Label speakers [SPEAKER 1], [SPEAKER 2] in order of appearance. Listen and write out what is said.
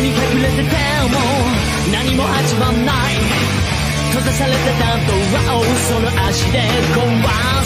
[SPEAKER 1] に隠れてても何も始まんない。閉ざされたドアをその足で壊